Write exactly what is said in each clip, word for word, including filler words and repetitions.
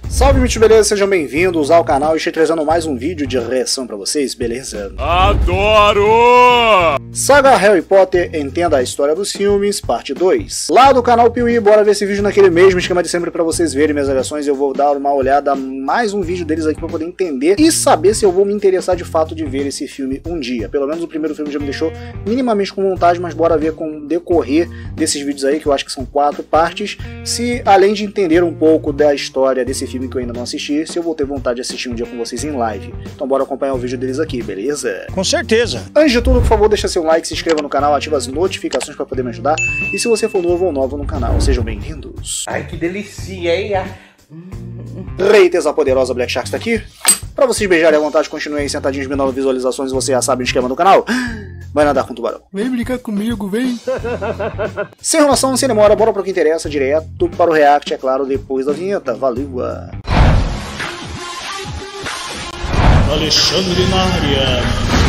Salve, gente, beleza? Sejam bem-vindos ao canal. Estou trazendo mais um vídeo de reação pra vocês, beleza? Adoro! Saga Harry Potter, entenda a história dos filmes, parte dois. Lá do canal Piuí, bora ver esse vídeo naquele mesmo esquema de sempre pra vocês verem minhas reações. Eu vou dar uma olhada, mais um vídeo deles aqui pra poder entender e saber se eu vou me interessar de fato de ver esse filme um dia. Pelo menos o primeiro filme já me deixou minimamente com vontade, mas bora ver com o decorrer desses vídeos aí, que eu acho que são quatro partes, se além de entender um pouco da história desse filme que eu ainda não assisti, se eu vou ter vontade de assistir um dia com vocês em live. Então bora acompanhar o vídeo deles aqui, beleza? Com certeza! Antes de tudo, por favor, deixa seu like, se inscreva no canal, ativa as notificações para poder me ajudar. E se você for novo ou nova no canal, sejam bem-vindos. Ai, que delícia, hein? Reiters, a poderosa Black Shark está aqui. Pra vocês beijarem à vontade, continuem aí sentadinhos me dando visualizações e você já sabe o esquema do canal. Vai nadar com o tubarão. Vem brincar comigo, vem! Sem enrolação, sem demora, bora pro que interessa, direto para o react, é claro, depois da vinheta. Valeu! Alexandre na área.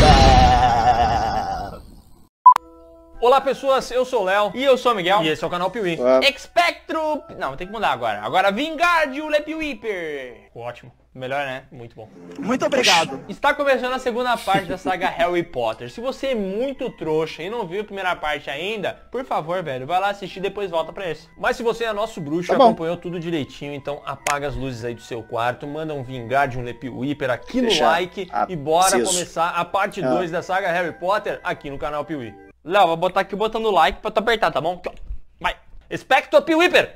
Olá pessoas, eu sou o Léo e eu sou o Miguel e esse é o canal Piuí. Ué. Expectro... Não, tem que mudar agora. Agora Vingardium Lepiuíper. Ótimo. Melhor, né? Muito bom. Muito obrigado! Está começando a segunda parte da saga Harry Potter. Se você é muito trouxa e não viu a primeira parte ainda, por favor, velho, vai lá assistir e depois volta pra esse. Mas se você é nosso bruxo e Tá acompanhou tudo direitinho, então apaga as luzes aí do seu quarto, manda um Vingardium Lepiuíper aqui no Deixa like a- e bora Preciso. começar a parte Ah. dois da saga Harry Potter aqui no canal Piuí. Léo, vou botar aqui o botão do like pra tu apertar, tá bom? Aqui, ó. Vai! Expecto Piuíper!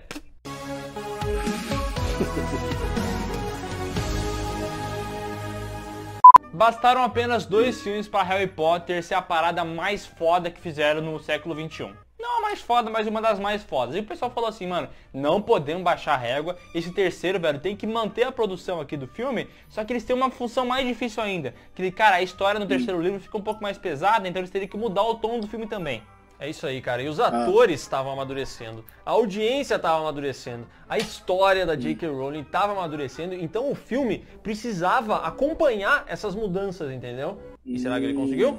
Bastaram apenas dois filmes para Harry Potter ser a parada mais foda que fizeram no século vinte e um. Não a mais foda, mas uma das mais fodas. E o pessoal falou assim, mano, não podemos baixar a régua. Esse terceiro, velho, tem que manter a produção aqui do filme, só que eles têm uma função mais difícil ainda. Que, cara, a história no terceiro livro fica um pouco mais pesada, então eles teriam que mudar o tom do filme também. É isso aí, cara. E os atores estavam amadurecendo, a audiência estava amadurecendo, a história da J K Rowling estava amadurecendo, então o filme precisava acompanhar essas mudanças, entendeu? E será que ele conseguiu?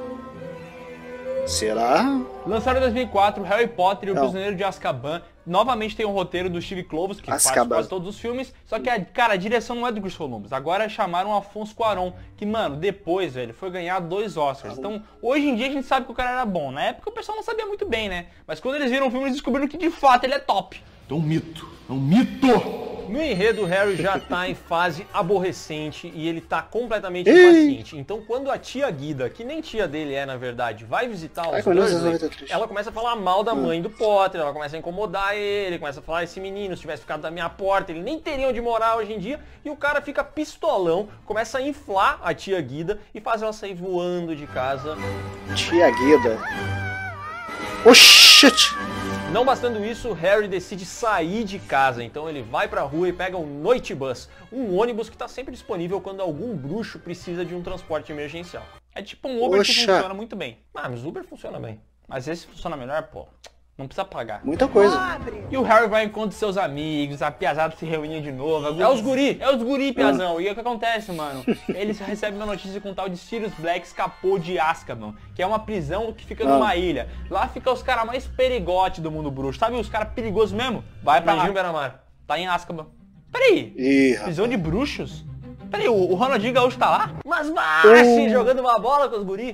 Será? Lançaram em dois mil e quatro Harry Potter e o Não. Prisioneiro de Azkaban. Novamente tem o roteiro do Steve Kloves, que faz Azkaban. quase todos os filmes. Só que, a, cara, a direção não é do Chris Columbus. Agora chamaram o Afonso Cuarón, que, mano, depois, velho, foi ganhar dois Oscars. Então, hoje em dia a gente sabe que o cara era bom. Na época o pessoal não sabia muito bem, né? Mas quando eles viram o filme, eles descobriram que, de fato, ele é top. É um mito! É um mito! No enredo, o Harry já tá em fase aborrecente e ele tá completamente Ei. impaciente. Então, quando a tia Guida, que nem tia dele é, na verdade, vai visitar os Ai, com Deus, Dursley, eu tô triste. ela começa a falar mal da mãe do Potter, ela começa a incomodar ele, começa a falar, esse menino, se tivesse ficado da minha porta, ele nem teria onde morar hoje em dia. E o cara fica pistolão, começa a inflar a tia Guida e faz ela sair voando de casa. Tia Guida. Oh, shit! Não bastando isso, Harry decide sair de casa, então ele vai pra rua e pega um Noitebus, um ônibus que está sempre disponível quando algum bruxo precisa de um transporte emergencial. É tipo um Uber que Oxa. funciona muito bem. Ah, mas Uber funciona bem. Mas esse funciona melhor, pô. Não precisa pagar. Muita coisa. E o Harry vai ao encontro de seus amigos, a piazada se reúne de novo. É os guri, é os guri, piazão. E o que acontece, mano? Eles recebem uma notícia que um tal de Sirius Black escapou de Azkaban, que é uma prisão que fica numa ilha. Lá fica os caras mais perigotes do mundo bruxo. Sabe os caras perigosos mesmo? Vai pra lá. Beramar. Tá em Azkaban. Peraí. Ih, Prisão rapaz. de bruxos? Peraí, o, o Ronaldinho Gaúcho tá lá? Mas vai, Uh. jogando uma bola com os guri.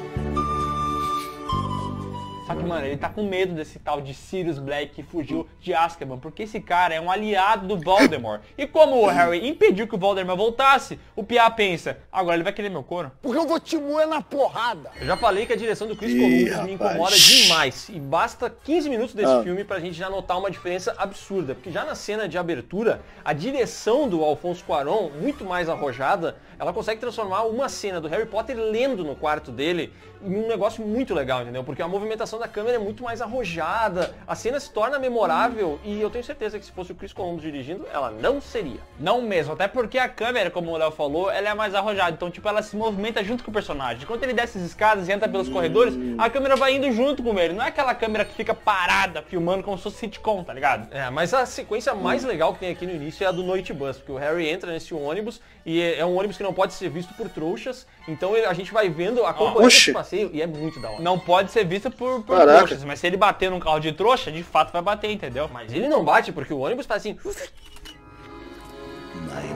Só que, mano, ele tá com medo desse tal de Sirius Black que fugiu de Azkaban, porque esse cara é um aliado do Voldemort. E como o Harry impediu que o Voldemort voltasse, o Piá pensa, agora ele vai querer meu couro? Porque eu vou te moer na porrada! Eu já falei que a direção do Chris Ih, Columbus rapaz. me incomoda demais. E basta quinze minutos desse Ah. filme pra gente já notar uma diferença absurda. Porque já na cena de abertura, a direção do Alfonso Cuarón, muito mais arrojada, ela consegue transformar uma cena do Harry Potter lendo no quarto dele em um negócio muito legal, entendeu? Porque a movimentação da câmera é muito mais arrojada, a cena se torna memorável e eu tenho certeza que se fosse o Chris Columbus dirigindo, ela não seria. Não mesmo, até porque a câmera, como o Léo falou, ela é mais arrojada, então tipo, ela se movimenta junto com o personagem. Quando ele desce as escadas e entra pelos corredores, a câmera vai indo junto com ele, não é aquela câmera que fica parada, filmando como se fosse sitcom, tá ligado? É, mas a sequência mais legal que tem aqui no início é a do Noitebus, porque o Harry entra nesse ônibus e é um ônibus que não pode ser visto por trouxas, então a gente vai vendo, acompanhando esse passeio e é muito da hora. Não pode ser visto por, por trouxas, mas se ele bater num carro de trouxa, de fato vai bater, entendeu? Mas ele não bate porque o ônibus faz assim...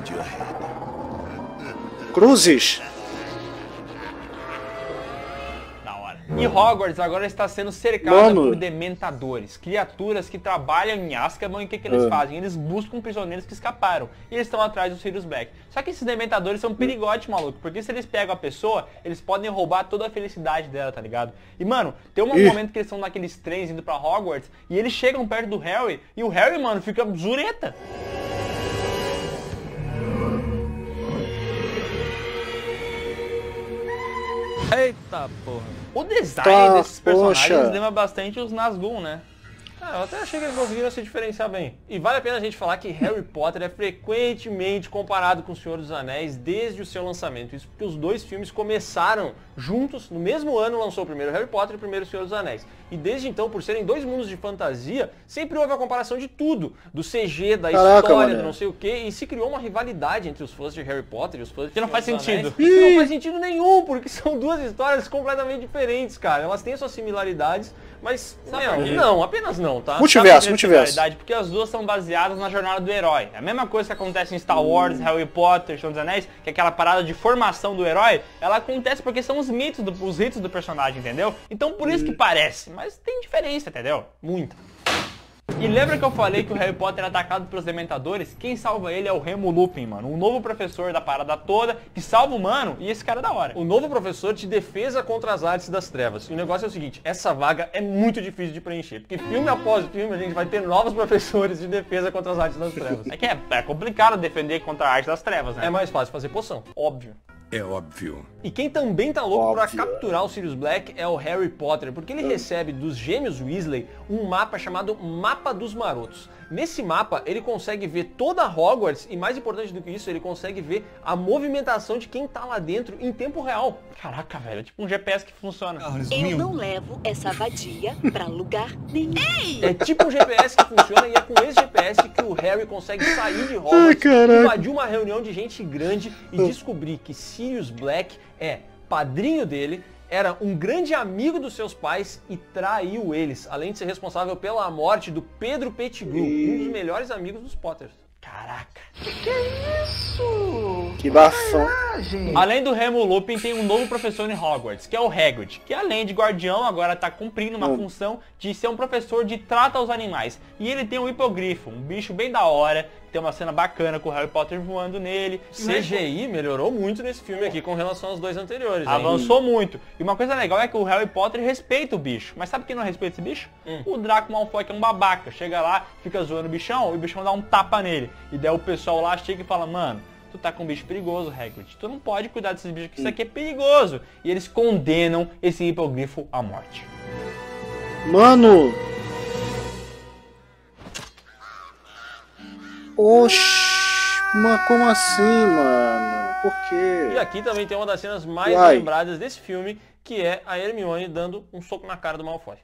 danger ahead. Cruzes. E Hogwarts agora está sendo cercada Mano. por dementadores, criaturas que trabalham em Azkaban e o que, que eles Ah. fazem? Eles buscam prisioneiros que escaparam e eles estão atrás do Sirius Black. Só que esses dementadores são perigotes, maluco, porque se eles pegam a pessoa, eles podem roubar toda a felicidade dela, tá ligado? E mano, tem um Ih. momento que eles estão naqueles trens indo pra Hogwarts e eles chegam perto do Harry e o Harry, mano, fica zureta. Eita porra. O design Tá, desses personagens poxa. lembra bastante os Nazgûl, né? Ah, eu até achei que eles conseguiram se diferenciar bem. E vale a pena a gente falar que Harry Potter é frequentemente comparado com O Senhor dos Anéis desde o seu lançamento. Isso porque os dois filmes começaram juntos, no mesmo ano lançou o primeiro Harry Potter e o primeiro O Senhor dos Anéis. E desde então, por serem dois mundos de fantasia, sempre houve a comparação de tudo. Do C G, da Caraca, história, mané. do não sei o quê. E se criou uma rivalidade entre os fãs de Harry Potter e os fãs de Que não Senhor faz dos sentido. Anéis, que não faz sentido nenhum, porque são duas histórias completamente diferentes, cara. Elas têm suas similaridades, mas Sabe não, por quê? não, apenas não, tá? Multiverso, Sabe por que multiverso. similaridade? Porque as duas são baseadas na jornada do herói. A mesma coisa que acontece em Star Wars, Harry Potter, Senhor dos Anéis, que é aquela parada de formação do herói, ela acontece porque são os mitos, do, os ritos do personagem, entendeu? Então por isso que parece, mas tem diferença, entendeu? Muita. E lembra que eu falei que o Harry Potter é atacado pelos dementadores? Quem salva ele é o Remo Lupin, mano. Um novo professor da parada toda, que salva o mano, e esse cara é da hora. O novo professor de defesa contra as artes das trevas. E o negócio é o seguinte, essa vaga é muito difícil de preencher, porque filme após filme a gente vai ter novos professores de defesa contra as artes das trevas. É que é, é complicado defender contra a arte das trevas, né? É mais fácil fazer poção, óbvio. É óbvio. E quem também tá louco pra Óbvio. capturar o Sirius Black é o Harry Potter, porque ele recebe dos gêmeos Weasley um mapa chamado Mapa dos Marotos. Nesse mapa, ele consegue ver toda Hogwarts e, mais importante do que isso, ele consegue ver a movimentação de quem tá lá dentro em tempo real. Caraca, velho, é tipo um G P S que funciona. Eu não levo essa vadia pra lugar nenhum. É tipo um G P S que funciona e é com esse G P S que o Harry consegue sair de Ai, Hogwarts, caraca. invadir uma reunião de gente grande e descobrir que Sirius Black é padrinho dele, era um grande amigo dos seus pais e traiu eles, além de ser responsável pela morte do Pedro Pettigrew, um dos melhores amigos dos Potters. Caraca. Que bafão. Além do Remo Lupin, tem um novo professor em Hogwarts, que é o Hagrid, que além de guardião, agora tá cumprindo uma Hum. função de ser um professor de trato aos animais. E ele tem um hipogrifo, um bicho bem da hora, tem uma cena bacana com o Harry Potter voando nele. C G I melhorou muito nesse filme aqui com relação aos dois anteriores, hein? Avançou muito. E uma coisa legal é que o Harry Potter respeita o bicho. Mas sabe quem não respeita esse bicho? Hum. O Draco Malfoy, que é um babaca. Chega lá, fica zoando o bichão, e o bichão dá um tapa nele. E daí o pessoal lá chega e fala, mano, tu tá com um bicho perigoso, Hagrid. Tu não pode cuidar desses bichos, que isso aqui é perigoso. E eles condenam esse hipogrifo à morte. Mano. Oxi. Mas como assim, mano? Por E quê? aqui também tem uma das cenas mais Uai. lembradas desse filme, que é a Hermione dando um soco na cara do Malfoy.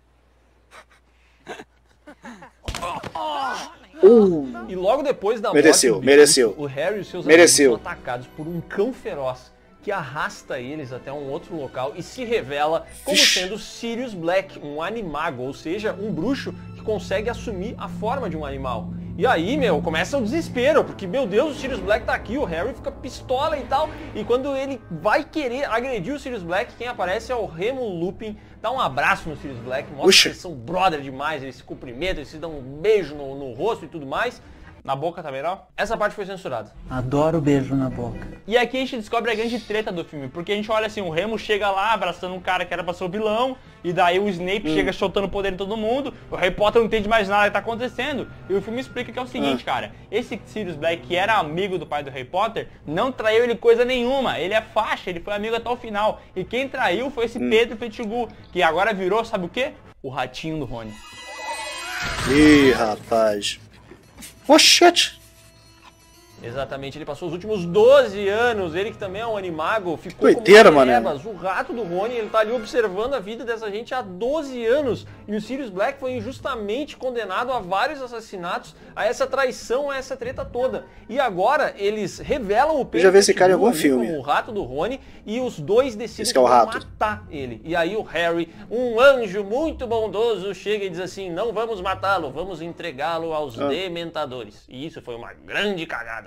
Uh, E logo depois da Mereceu, morte do mereceu. Bicho, o Harry e os seus Mereceu. amigos são atacados por um cão feroz que arrasta eles até um outro local e se revela como Vixe. sendo Sirius Black, um animago, ou seja, um bruxo que consegue assumir a forma de um animal. E aí, meu, começa o desespero, porque, meu Deus, o Sirius Black tá aqui, o Harry fica pistola e tal, e quando ele vai querer agredir o Sirius Black, quem aparece é o Remo Lupin, dá um abraço no Sirius Black, mostra Puxa. que eles são brother demais, eles se cumprimentam, eles se dão um beijo no, no rosto e tudo mais. Na boca também não? Essa parte foi censurada. Adoro beijo na boca. E aqui a gente descobre a grande treta do filme, porque a gente olha assim, o Remo chega lá abraçando um cara que era pra ser o vilão, e daí o Snape chega soltando poder em todo mundo, o Harry Potter não entende mais nada que tá acontecendo, e o filme explica que é o seguinte, cara, esse Sirius Black, que era amigo do pai do Harry Potter, não traiu ele coisa nenhuma, ele é faixa, ele foi amigo até o final, e quem traiu foi esse Pedro Pettigrew, que agora virou, sabe o quê? O ratinho do Rony. Ih, rapaz. Oxente. Exatamente, ele passou os últimos doze anos, ele que também é um animago, ficou Doideira, como mané. Tebas, o rato do Rony, ele tá ali observando a vida dessa gente há doze anos, e o Sirius Black foi injustamente condenado a vários assassinatos, a essa traição, a essa treta toda. E agora eles revelam o Pedro já vi esse cara em Pettigrew algum ali filme. como o rato do Rony, e os dois decidem Esse que é o rato. matar ele. E aí o Harry, um anjo muito bondoso, chega e diz assim, não vamos matá-lo, vamos entregá-lo aos Ah. dementadores. E isso foi uma grande cagada.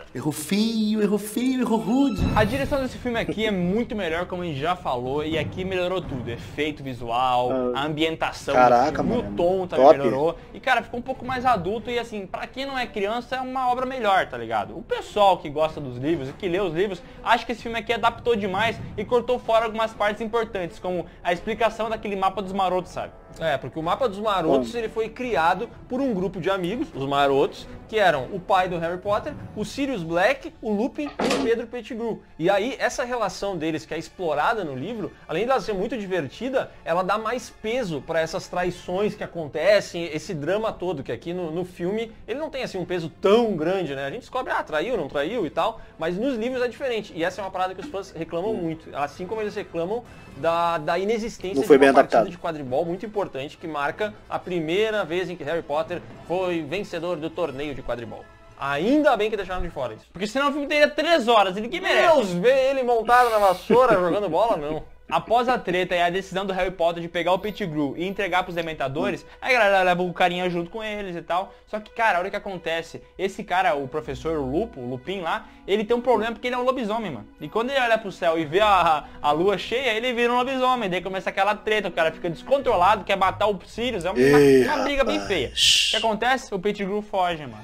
Errou feio, errou feio, errou rude. A direção desse filme aqui é muito melhor, como a gente já falou, e aqui melhorou tudo. Efeito visual, Ah, a ambientação caraca, do filme, mano. o tom também Top. melhorou. E, cara, ficou um pouco mais adulto e, assim, pra quem não é criança, é uma obra melhor, tá ligado? O pessoal que gosta dos livros e que lê os livros, acha que esse filme aqui adaptou demais e cortou fora algumas partes importantes, como a explicação daquele mapa dos marotos, sabe? É, porque o mapa dos marotos ele foi criado por um grupo de amigos, os marotos, que eram o pai do Harry Potter, o Sirius Black, o Lupin e o Pedro Pettigrew. E aí, essa relação deles, que é explorada no livro, além de ela ser muito divertida, ela dá mais peso para essas traições que acontecem, esse drama todo, que aqui no, no filme, ele não tem assim um peso tão grande, né? A gente descobre, ah, traiu, não traiu e tal, mas nos livros é diferente. E essa é uma parada que os fãs reclamam muito, assim como eles reclamam da, da inexistência Não foi de bem uma partida adaptado. de quadribol muito importante, que marca a primeira vez em que Harry Potter foi vencedor do torneio de quadribol. Ainda bem que deixaram de fora isso. Porque senão o filme teria três horas e ninguém merece. Deus, ver ele montado na vassoura jogando bola, não. Após a treta e a decisão do Harry Potter de pegar o Pettigrew e entregar pros Dementadores, a galera leva o carinha junto com eles e tal. Só que, cara, olha o que acontece. Esse cara, o professor Lupo, o Lupin lá, ele tem um problema porque ele é um lobisomem, mano. E quando ele olha pro céu e vê a, a lua cheia, ele vira um lobisomem. Daí começa aquela treta, o cara fica descontrolado, quer matar o Sirius. É uma, Ei, uma briga bem rapaz. feia. O que acontece? O Pettigrew foge, mano.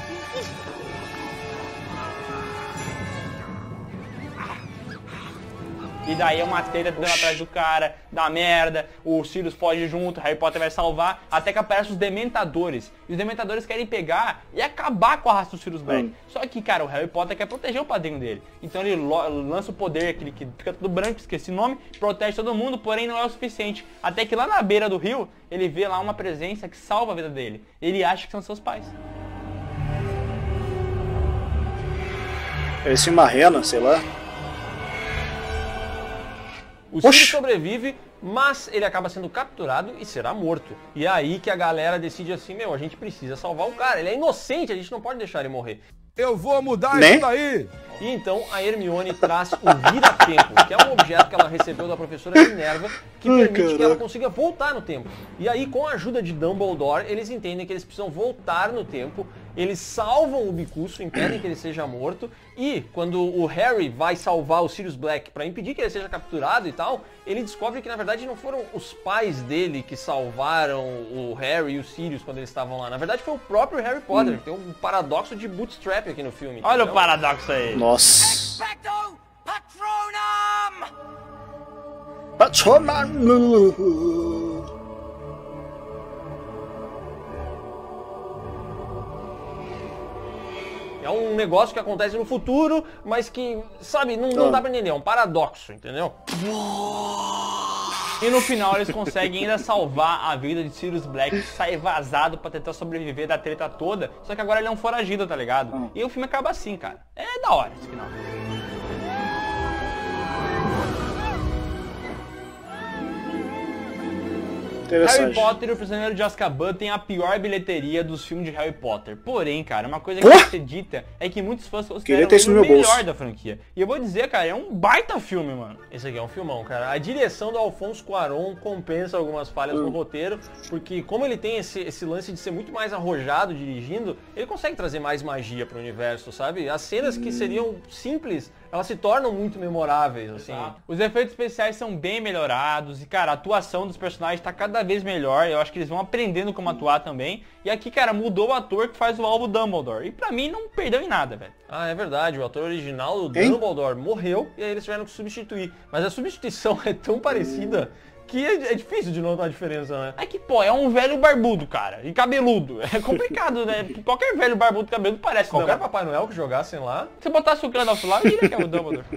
E daí é uma treta tentando atrás do cara, dá merda, o Sirius foge junto, Harry Potter vai salvar, até que aparecem os Dementadores. E os Dementadores querem pegar e acabar com a raça do Sirius Black. Hum. Só que, cara, o Harry Potter quer proteger o padrinho dele. Então ele lo- lança o poder, aquele que fica tudo branco, esqueci o nome, protege todo mundo, porém não é o suficiente. Até que lá na beira do rio, ele vê lá uma presença que salva a vida dele. Ele acha que são seus pais. Esse Marrena, sei lá. O Sirius Oxi. sobrevive, mas ele acaba sendo capturado e será morto. E é aí que a galera decide assim, meu, a gente precisa salvar o cara. Ele é inocente, a gente não pode deixar ele morrer. Eu vou mudar Né? isso daí. E então a Hermione traz o Vira-Tempo, que é um objeto que ela recebeu da professora Minerva, que Ai, permite que ela caraca. consiga voltar no tempo. E aí, com a ajuda de Dumbledore, eles entendem que eles precisam voltar no tempo, eles salvam o Bicuço, impedem que ele seja morto, e quando o Harry vai salvar o Sirius Black para impedir que ele seja capturado e tal, ele descobre que na verdade não foram os pais dele que salvaram o Harry e o Sirius quando eles estavam lá. Na verdade foi o próprio Harry Potter. Tem um paradoxo de bootstrap aqui no filme. Olha entendeu? o paradoxo aí. Nossa. Expecto Patronum! Patronum. É um negócio que acontece no futuro, mas que, sabe, não, não Ah. dá pra entender. É um paradoxo, entendeu? E no final eles conseguem ainda salvar a vida de Sirius Black, que sai vazado pra tentar sobreviver da treta toda. Só que agora ele é um foragido, tá ligado? E o filme acaba assim, cara. É da hora esse final. Harry Interessante. Potter e o Prisioneiro de Azkaban tem a pior bilheteria dos filmes de Harry Potter. Porém, cara, uma coisa que Pô! tem que ser dita é que muitos fãs Queria consideram ter isso no ele o meu melhor bolso. da franquia. E eu vou dizer, cara, é um baita filme, mano. Esse aqui é um filmão, cara. A direção do Alfonso Cuarón compensa algumas falhas no roteiro, porque como ele tem esse, esse lance de ser muito mais arrojado dirigindo, ele consegue trazer mais magia pro universo, sabe? As cenas que seriam simples, elas se tornam muito memoráveis, assim. Os efeitos especiais são bem melhorados e, cara, a atuação dos personagens tá cada vez melhor. Eu acho que eles vão aprendendo como atuar também. E aqui, cara, mudou o ator que faz o Alvo Dumbledore. E pra mim não perdeu em nada, velho. Ah, é verdade. O ator original, o Hein? Dumbledore, morreu e aí eles tiveram que substituir. Mas a substituição é tão parecida que é, é difícil de notar a diferença, né? É que, pô, é um velho barbudo, cara. E cabeludo. É complicado, né? Qualquer velho barbudo cabeludo parece Qualquer Dumbledore. Papai Noel que jogassem lá, Se botasse o Gandalf lá, eu diria que é o Dumbledore.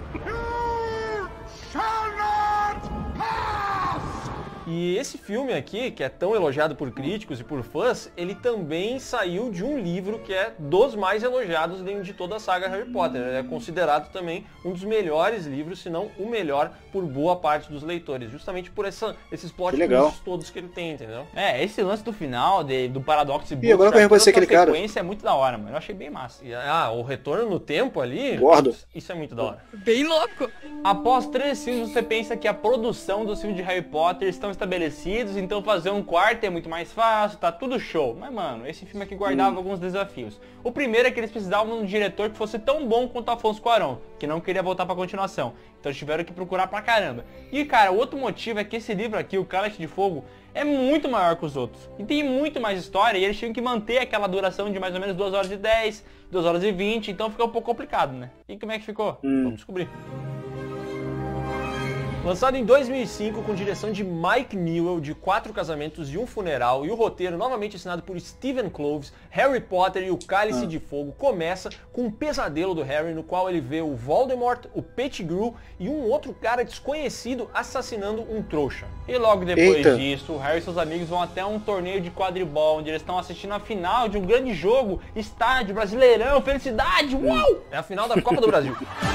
E esse filme aqui, que é tão elogiado por críticos e por fãs, ele também saiu de um livro que é dos mais elogiados dentro de toda a saga Harry Potter. Ele é considerado também um dos melhores livros, se não o melhor, por boa parte dos leitores. Justamente por essa, esses plot Que legal. twists todos que ele tem, entendeu? É, esse lance do final, de, do paradoxo Ih, agora que eu reconheci aquele cara. sequência é muito da hora, mano. Eu achei bem massa. E, ah, o retorno no tempo ali... Gordo. Isso é muito da hora. Bem louco! Após três filmes, você pensa que a produção dos filmes de Harry Potter estão estabelecidos, então fazer um quarto é muito mais fácil, tá tudo show. Mas, mano, esse filme aqui guardava hum. alguns desafios. O primeiro é que eles precisavam de um diretor que fosse tão bom quanto Afonso Cuarón, que não queria voltar pra continuação. Então eles tiveram que procurar pra caramba. E, cara, o outro motivo é que esse livro aqui, o Cálice de Fogo, é muito maior que os outros. E tem muito mais história e eles tinham que manter aquela duração de mais ou menos duas horas e dez, duas horas e vinte, então ficou um pouco complicado, né? E como é que ficou? Hum. Vamos descobrir. Lançado em dois mil e cinco com direção de Mike Newell, de Quatro Casamentos e um Funeral, e o roteiro novamente assinado por Stephen Kloves, Harry Potter e o Cálice ah. de Fogo começa com um pesadelo do Harry no qual ele vê o Voldemort, o Pettigrew e um outro cara desconhecido assassinando um trouxa. E logo depois Eita. disso, o Harry e seus amigos vão até um torneio de quadribol, onde eles estão assistindo a final de um grande jogo, estádio, Brasileirão, felicidade, uau! É a final da Copa do Brasil.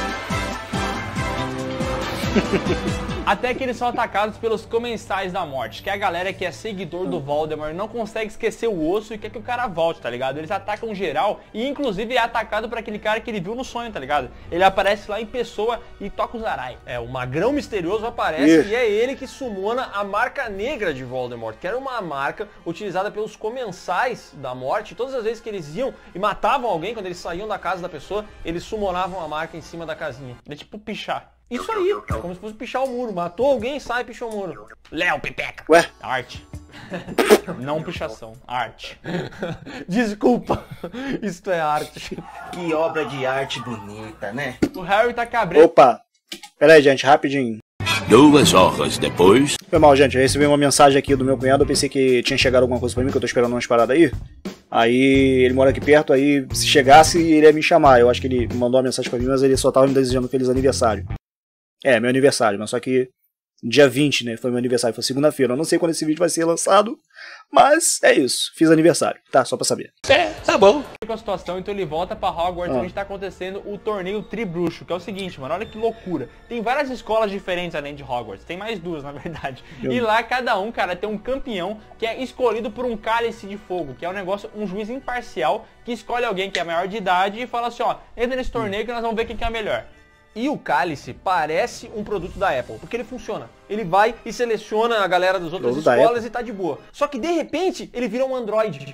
Até que eles são atacados pelos Comensais da Morte, que é a galera que é seguidor do Voldemort, não consegue esquecer o osso e quer que o cara volte, tá ligado? Eles atacam geral e inclusive é atacado por aquele cara que ele viu no sonho, tá ligado? Ele aparece lá em pessoa e toca o Zarai. É, o Magrão Misterioso aparece e é ele que sumona a marca negra de Voldemort, que era uma marca utilizada pelos Comensais da Morte. Todas as vezes que eles iam e matavam alguém, quando eles saíam da casa da pessoa, eles sumonavam a marca em cima da casinha. É tipo pichar. Isso aí, como se fosse pichar o muro. Matou alguém, sai e pichou o muro. Léo, Pipeca. Ué? Arte. Não pichação, arte. Desculpa, isto é arte. Que obra de arte bonita, né? O Harry tá cabreiro. Opa! Pera aí, gente, rapidinho. Duas horas depois... Foi mal, gente, eu recebi uma mensagem aqui do meu cunhado, eu pensei que tinha chegado alguma coisa pra mim, que eu tô esperando umas paradas aí. Aí ele mora aqui perto, aí se chegasse ele ia me chamar. Eu acho que ele mandou uma mensagem pra mim, mas ele só tava me desejando feliz aniversário. É, meu aniversário, mas só que dia vinte, né, foi meu aniversário, foi segunda-feira. Eu não sei quando esse vídeo vai ser lançado, mas é isso, fiz aniversário, tá? Só pra saber. É, tá bom. Com a situação, então ele volta pra Hogwarts, ah. onde tá acontecendo o torneio Tribruxo, que é o seguinte, mano, olha que loucura. Tem várias escolas diferentes além de Hogwarts, tem mais duas, na verdade. Eu... E lá, cada um, cara, tem um campeão que é escolhido por um Cálice de Fogo, que é um negócio, um juiz imparcial, que escolhe alguém que é maior de idade e fala assim, ó, entra nesse torneio que nós vamos ver quem que é melhor. E o Cálice parece um produto da Apple, porque ele funciona. Ele vai e seleciona a galera das outras Produto escolas e tá de boa. Só que de repente ele vira um Android.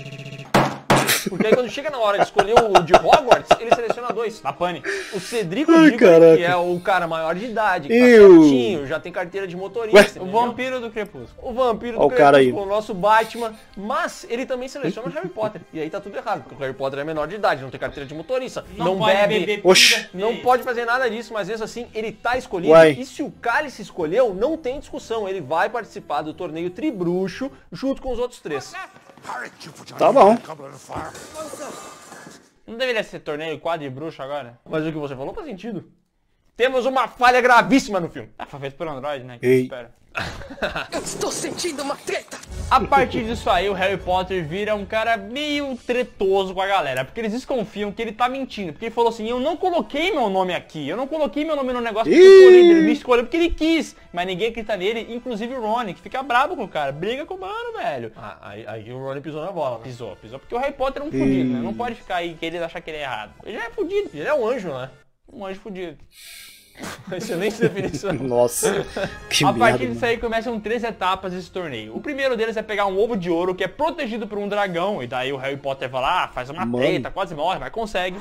Porque aí quando chega na hora de escolher o de Hogwarts, ele seleciona dois. Na pane. O Cedrico Ai, Diggory, que é o cara maior de idade, que Eu... tá certinho, já tem carteira de motorista. Ué? O vampiro do Crepúsculo. O vampiro do Ó, o cara Crepúsculo, aí. o nosso Batman. Mas ele também seleciona o Harry Potter. E aí tá tudo errado, porque o Harry Potter é menor de idade, não tem carteira de motorista, não, Não pode bebe, beber Oxi. não pode fazer nada disso, mas mesmo assim ele tá escolhido. Uai. E se o Cálice escolheu, não tem discussão. Ele vai participar do torneio Tribruxo junto com os outros três. Tá bom. Não deveria ser torneio quadribruxo agora? Mas o que você falou faz sentido. Temos uma falha gravíssima no filme. Ah, foi feito por Android, né? Que Ei. espera. Eu estou sentindo uma treta. A partir disso aí, o Harry Potter vira um cara meio tretoso com a galera, porque eles desconfiam que ele tá mentindo, porque ele falou assim, eu não coloquei meu nome aqui, eu não coloquei meu nome no negócio porque eu escolhi, ele me escolheu porque ele quis, mas ninguém acredita nele, inclusive o Rony, que fica bravo com o cara, briga com o mano, velho. Ah, aí, aí o Rony pisou na bola. Né? Pisou, pisou, porque o Harry Potter é um fudido, né? Não pode ficar aí querendo achar que ele é errado. Ele já é fudido. Ele é um anjo, né? Um anjo fudido. Excelente definição. Nossa, que A merda. partir disso aí começam três etapas desse torneio. O primeiro deles é pegar um ovo de ouro que é protegido por um dragão. E daí o Harry Potter vai lá, faz uma Mano. treta, quase morre, mas consegue.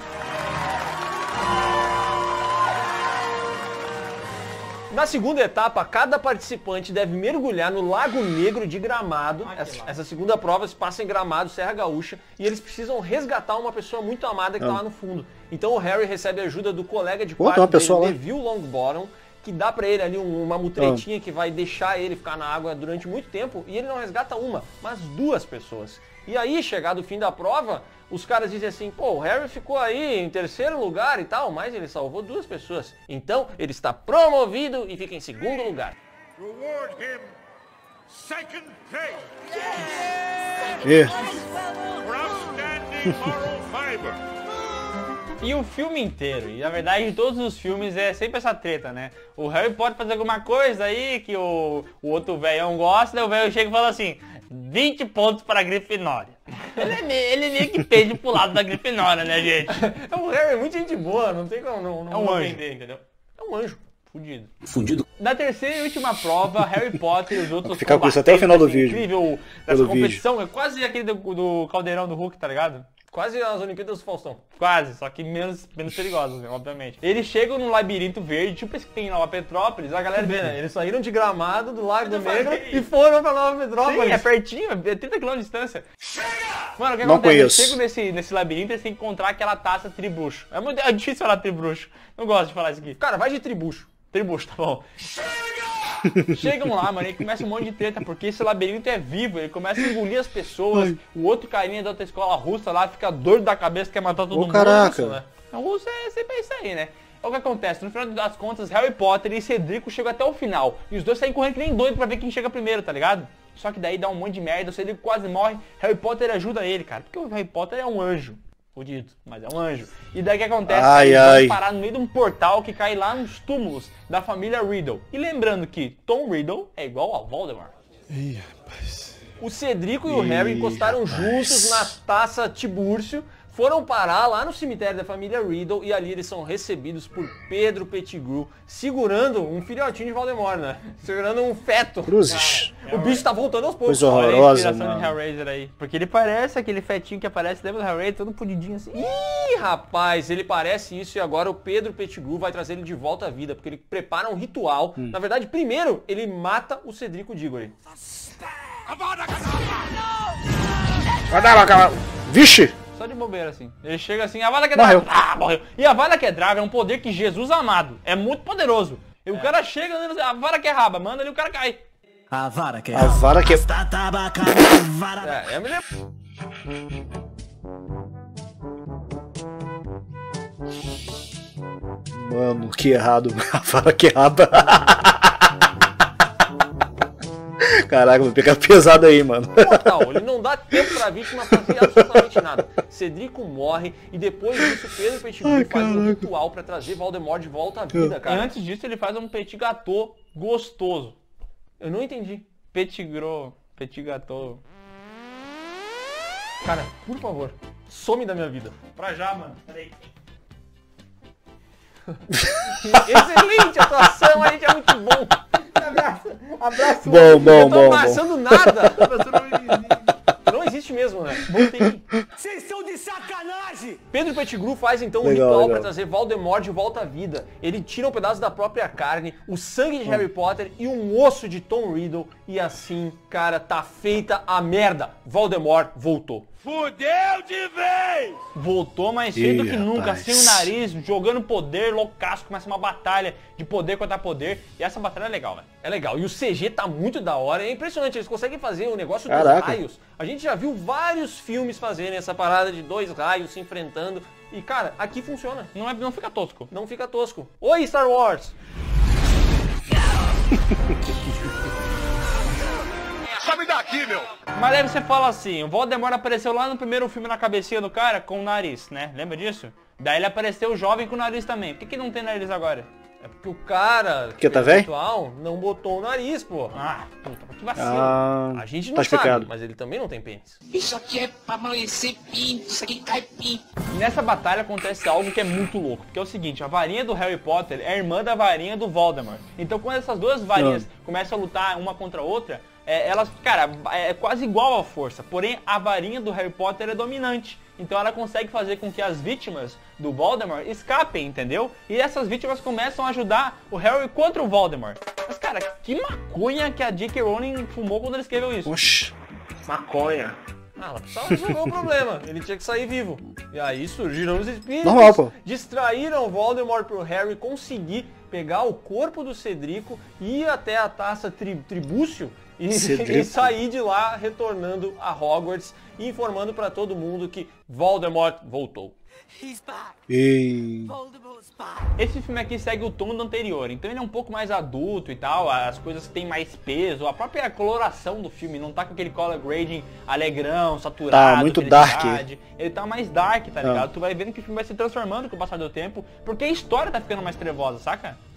Na segunda etapa, cada participante deve mergulhar no Lago Negro de Gramado. Ah, essa, lá. essa segunda prova se passa em Gramado, Serra Gaúcha, e eles precisam resgatar uma pessoa muito amada que está lá no fundo. Então o Harry recebe a ajuda do colega de Pô, quarto tem uma dele, pessoa lá. Neville Longbottom, que dá pra ele ali um- uma mutretinha que vai deixar ele ficar na água durante muito tempo, e ele não resgata uma, mas duas pessoas. E aí, chegado o fim da prova, os caras dizem assim, pô, o Harry ficou aí em terceiro lugar e tal, mas ele salvou duas pessoas. Então, ele está promovido e fica em segundo lugar. Reward him second place Ih, for outstanding moral fiber. E o filme inteiro, e na verdade em todos os filmes é sempre essa treta, né? O Harry pode fazer alguma coisa aí que o, o outro velhão gosta, daí o velho chega e fala assim, vinte pontos para a Grifinória. Ele é, meio, ele é meio que pende pro lado da Grifinória, né, gente? O Harry é muito gente boa, não tem como não, não É um anjo. entender, entendeu? É um anjo. fudido. Fundido. Na terceira e última prova, Harry Potter e os outros... Vou ficar com isso até o final do vídeo. Incrível, essa competição, é quase aquele do, do caldeirão do Hulk, tá ligado? Quase as Olimpíadas do Faustão. Quase, só que menos, menos perigosos, né, obviamente. Eles chegam no labirinto verde, tipo esse que tem em Nova Petrópolis, a galera vê, né? Eles saíram de Gramado, do Lago do Negro, e foram pra Nova Petrópolis. Sim, é pertinho, é trinta quilômetros de distância. Mano, o que Não acontece? conheço. Eles chegam nesse, nesse labirinto e eles têm que encontrar aquela taça tribruxo. É, muito, é difícil falar tribruxo. Não gosto de falar isso aqui. Cara, vai de tribucho. Tribuxo, tá bom. Chegam lá, mano, e começa um monte de treta, porque esse labirinto é vivo, ele começa a engolir as pessoas. Ai. O outro carinha da outra escola russa lá fica doido da cabeça, quer matar todo Ô, mundo. caraca. Né? O russo é sempre isso aí, né? É o que acontece, no final das contas, Harry Potter e Cedrico chegam até o final. E os dois saem correndo que nem doido pra ver quem chega primeiro, tá ligado? Só que daí dá um monte de merda, o Cedrico quase morre, Harry Potter ajuda ele, cara. Porque o Harry Potter é um anjo. Fudido, mas é um anjo. E daí o que acontece? Ai, Eles ai. vão parar no meio de um portal que cai lá nos túmulos da família Riddle. E lembrando que Tom Riddle é igual a Voldemort. Ih, rapaz. O Cedrico e o Harry Ih, encostaram rapaz. juntos na taça Tibúrcio, foram parar lá no cemitério da família Riddle e ali eles são recebidos por Pedro Pettigrew, segurando um filhotinho de Voldemort, né? Segurando um feto. Cruzes. Cara, o bicho tá voltando aos poucos. Coisa Olha a horrorosa, inspiração de mano. Hellraiser aí. Porque ele parece aquele fetinho que aparece, lembra do Hellraiser, todo pudidinho assim. Ih, rapaz, ele parece isso e agora o Pedro Pettigrew vai trazer ele de volta à vida, porque ele prepara um ritual. Hum. Na verdade, primeiro, ele mata o Cedrico Diggory. Vixe! Só de bobeira, assim. Ele chega assim, a Avada Morreu. Kedavra, ah, morreu. E a Avada Kedavra é um poder que Jesus amado. É muito poderoso. E o cara chega, a vara que é raba, manda ali, o cara cai. A vara que é A vara que... É, é a melhor... Mano, que errado. A vara que errada. Caraca, vou pegar pesado aí, mano. Total, ele não dá tempo pra vítima fazer absolutamente nada. Cedrico morre e depois disso Pedro Pettigrew faz um ritual pra trazer Voldemort de volta à vida, E cara. antes disso ele faz um petit gâteau gostoso. Eu não entendi. Petit gros, petit gâteau. Cara, por favor, some da minha vida. Pra já, mano. Peraí. Excelente atuação, a gente é muito bom. Abraço, abraço. Bom, bom, Eu tô bom, abraçando nada. Não existe mesmo, né? Voltei. Vocês estão de sacanagem! Pedro Pettigrew faz então um Legal, ritual legal. para trazer Voldemort de volta à vida. Ele tira um pedaço da própria carne, o sangue de Harry Potter e um osso de Tom Riddle. E assim, cara, tá feita a merda. Voldemort voltou. Fudeu de vez! Voltou mais cedo Ih, que nunca, rapaz. sem o nariz, jogando poder, loucaço, começa uma batalha de poder contra poder. E essa batalha é legal, velho. É legal. E o C G tá muito da hora. É impressionante. Eles conseguem fazer o negócio Caraca. dos raios. A gente já viu vários filmes fazerem essa parada de dois raios se enfrentando. E, cara, aqui funciona. Não, é, não fica tosco. Não fica tosco. Oi, Star Wars! Sabe daqui, meu! Mas aí você fala assim, o Voldemort apareceu lá no primeiro filme na cabecinha do cara com o nariz, né? Lembra disso? Daí ele apareceu jovem com o nariz também. Por que, que não tem nariz agora? É porque o cara Que tá velho? atual não botou o nariz, pô. Ah, puta, que vacilo. Ah, A gente não tá sabe, explicado. mas ele também não tem pênis. Isso aqui é pra amanhecer pinto, isso aqui cai pinto. E nessa batalha acontece algo que é muito louco, porque é o seguinte, a varinha do Harry Potter é a irmã da varinha do Voldemort. Então quando essas duas varinhas começam a lutar uma contra a outra, é, elas, cara, é quase igual a força, porém a varinha do Harry Potter é dominante. Então ela consegue fazer com que as vítimas do Voldemort escapem, entendeu? E essas vítimas começam a ajudar o Harry contra o Voldemort. Mas cara, que maconha que a J K Rowling fumou quando ela escreveu isso. Oxi. Maconha. Ah, ela precisava resolver o problema. Ele tinha que sair vivo. E aí surgiram os espíritos. Normal, pô. Distraíram o Voldemort pro Harry conseguir pegar o corpo do Cedrico, ir até a taça tri Tribúcio e, Cedrico. e sair de lá retornando a Hogwarts e informando pra todo mundo que Voldemort voltou. He's back. Ei. Voldemort's back. Esse filme aqui segue o tom do anterior, então ele é um pouco mais adulto e tal, as coisas têm mais peso, a própria coloração do filme não tá com aquele color grading alegrão, saturado, Tá muito felicidade. Ele tá mais dark, tá Ah. ligado? Tu vai vendo que o filme vai se transformando com o passar do tempo, porque a história tá ficando mais trevosa, saca?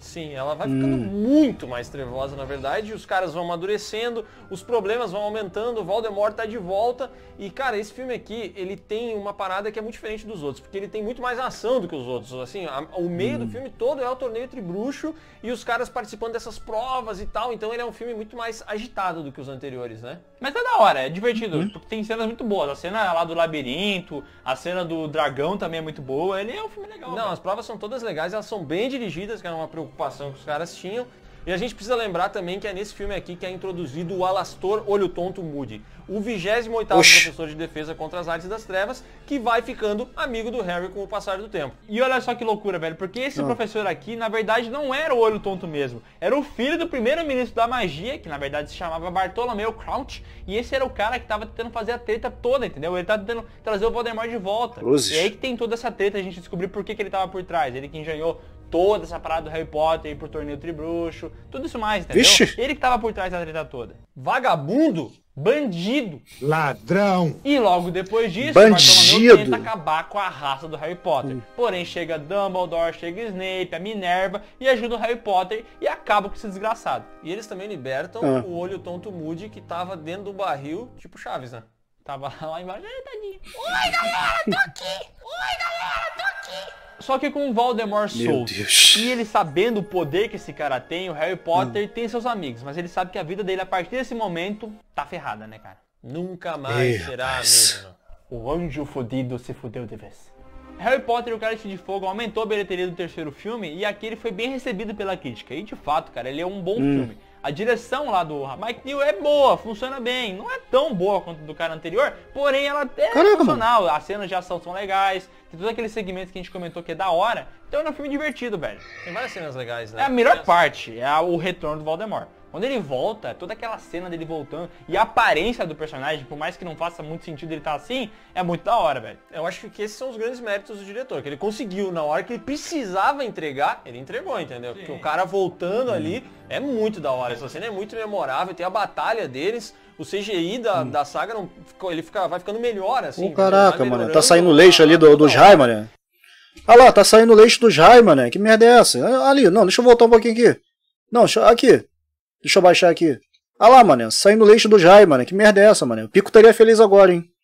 Sim, ela vai ficando hum. muito mais trevosa, na verdade, os caras vão amadurecendo, os problemas vão aumentando, o Voldemort tá de volta, e cara, esse filme aqui, ele tem uma parada que é muito diferente dos outros, porque ele tem muito mais ação do que os outros, assim, a, o meio hum. do filme todo é o torneio tribruxo, e os caras participando dessas provas e tal, então ele é um filme muito mais agitado do que os anteriores, né? Mas é da hora, é divertido, hum. porque tem cenas muito boas, a cena lá do labirinto, a cena do dragão também é muito boa, ele é um filme legal. Não, velho. As provas são todas legais, elas são bem dirigidas, que era uma preocupação que os caras tinham. E a gente precisa lembrar também que é nesse filme aqui que é introduzido o Alastor Olho Tonto Moody, o vigésimo oitavo professor de defesa contra as artes das trevas, que vai ficando amigo do Harry com o passar do tempo. E olha só que loucura, velho, porque esse não. professor aqui, na verdade, não era o Olho Tonto mesmo. Era o filho do primeiro-ministro da magia, que na verdade se chamava Bartolomeu Crouch, e esse era o cara que tava tentando fazer a treta toda, entendeu? Ele tava tentando trazer o Voldemort de volta. Cruzes. E aí que tem toda essa treta, a gente descobriu por que, que ele tava por trás. Ele que engenhou toda essa parada do Harry Potter, ir pro torneio tribruxo, tudo isso mais, entendeu? Vixe. Ele que tava por trás da treta toda. Vagabundo, bandido, ladrão. E logo depois disso, bandido. Bartolomeu tenta acabar com a raça do Harry Potter. Hum. Porém, chega Dumbledore, chega Snape, a Minerva e ajuda o Harry Potter e acaba com esse desgraçado. E eles também libertam ah. o Olho Tonto Moody, que tava dentro do barril, tipo Chaves, né? Tava lá embaixo, ai, tadinho. Oi, galera, tô aqui! Oi, galera, tô aqui! Só que com o Voldemort solto e ele sabendo o poder que esse cara tem, o Harry Potter hum. tem seus amigos, mas ele sabe que a vida dele a partir desse momento tá ferrada, né, cara? Nunca mais Ei, será rapaz. mesmo. O anjo fodido se fudeu de vez. Harry Potter e o Cálice de Fogo aumentou a bilheteria do terceiro filme e aqui ele foi bem recebido pela crítica. E de fato, cara, ele é um bom hum. filme. A direção lá do Mike Neill é boa, funciona bem. Não é tão boa quanto do cara anterior, porém ela é Caramba, funcional. Mano. As cenas de ação são legais, tem todos aqueles segmentos que a gente comentou que é da hora. Então é um filme divertido, velho. Tem várias cenas legais, né? É a melhor parte, é o retorno do Voldemort. Quando ele volta, toda aquela cena dele voltando e a aparência do personagem, por mais que não faça muito sentido ele estar assim, é muito da hora, velho. Eu acho que esses são os grandes méritos do diretor, que ele conseguiu, na hora que ele precisava entregar, ele entregou, entendeu? Sim. Porque o cara voltando hum. ali é muito da hora. Essa cena é muito memorável, tem a batalha deles, o C G I da, hum. da saga, não, ele fica, vai ficando melhor, assim. Ô, caraca, mano, tá saindo leite ali do, dos Rai, mano. Olha lá, tá saindo leite dos Rai, mano. Que merda é essa? Ali, não, deixa eu voltar um pouquinho aqui. Não, deixa, aqui. Deixa eu baixar aqui. Ah lá, mano, saindo leite do Jai, mano. Que merda é essa, mano? O Pico estaria feliz agora, hein?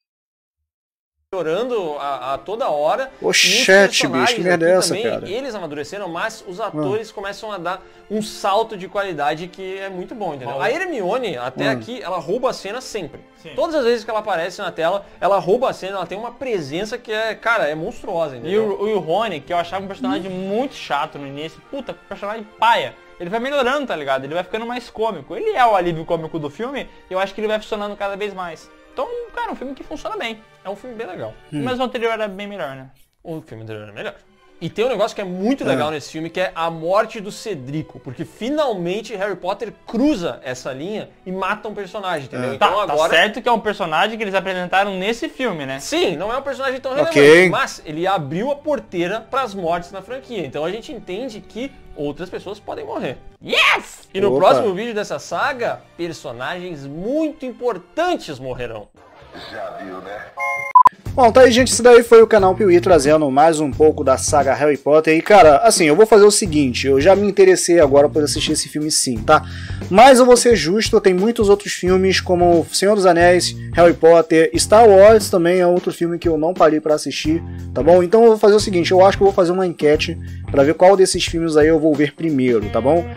Chorando a, a toda hora. Oxete, bicho, que merda é essa, também, cara? Eles amadureceram, mas os atores ah. começam a dar um salto de qualidade que é muito bom, entendeu? Bom. A Hermione, até ah. aqui, ela rouba a cena sempre. Sim. Todas as vezes que ela aparece na tela, ela rouba a cena, ela tem uma presença que é, cara, é monstruosa, entendeu? E o, o Rony, que eu achava um personagem hum. muito chato no início, puta, personagem paia. Ele vai melhorando, tá ligado? Ele vai ficando mais cômico. Ele é o alívio cômico do filme e eu acho que ele vai funcionando cada vez mais. Então, cara, é um filme que funciona bem. É um filme bem legal. Hum. Mas o anterior era bem melhor, né? O filme anterior era melhor. E tem um negócio que é muito legal é. nesse filme, que é a morte do Cedrico. Porque finalmente Harry Potter cruza essa linha e mata um personagem, entendeu? É. Então tá, agora... tá certo que é um personagem que eles apresentaram nesse filme, né? Sim, não é um personagem tão relevante, okay. mas ele abriu a porteira para as mortes na franquia. Então a gente entende que outras pessoas podem morrer. Yes! E no Opa. próximo vídeo dessa saga, personagens muito importantes morrerão. Já viu, né? Bom, tá aí, gente, esse daí foi o canal Piuí trazendo mais um pouco da saga Harry Potter. E, cara, assim, eu vou fazer o seguinte, eu já me interessei agora por assistir esse filme sim, tá? Mas eu vou ser justo, tem muitos outros filmes, como Senhor dos Anéis, Harry Potter, Star Wars também é outro filme que eu não parei pra assistir, tá bom? Então eu vou fazer o seguinte, eu acho que eu vou fazer uma enquete pra ver qual desses filmes aí eu vou ver primeiro, tá bom?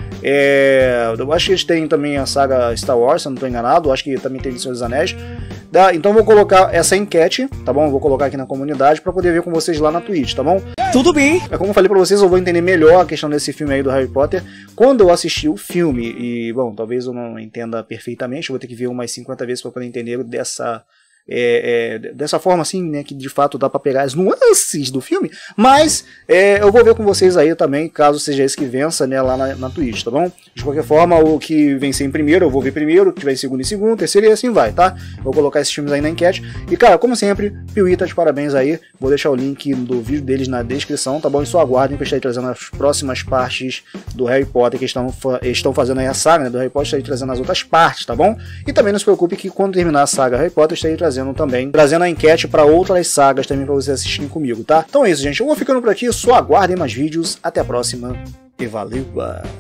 É, eu acho que eles têm também a saga Star Wars, se eu não tô enganado, eu acho que também tem Senhor dos Anéis. Tá? Então eu vou colocar essa enquete, tá bom? Eu vou colocar aqui na comunidade pra poder ver com vocês lá na Twitch, tá bom? Tudo bem! É como eu falei pra vocês, eu vou entender melhor a questão desse filme aí do Harry Potter quando eu assistir o filme. E, bom, talvez eu não entenda perfeitamente, eu vou ter que ver umas cinquenta vezes pra poder entender dessa... É, é, dessa forma assim, né, que de fato dá pra pegar as nuances do filme, mas é, eu vou ver com vocês aí também, caso seja esse que vença, né, lá na, na Twitch, tá bom? De qualquer forma, o que vencer em primeiro, eu vou ver primeiro, o que tiver em segundo em segundo, terceiro e assim vai, tá? Vou colocar esses filmes aí na enquete, e cara, como sempre, Piuí tá de parabéns aí, vou deixar o link do vídeo deles na descrição, tá bom? E só aguardem que eu estarei trazendo as próximas partes do Harry Potter, que estão, estão fazendo aí a saga, né, do Harry Potter, estarei trazendo as outras partes, tá bom? E também não se preocupe que quando terminar a saga Harry Potter, estarei trazendo também, trazendo a enquete para outras sagas também para vocês assistirem comigo, tá? Então é isso, gente. Eu vou ficando por aqui, só aguardem mais vídeos. Até a próxima. e valeu!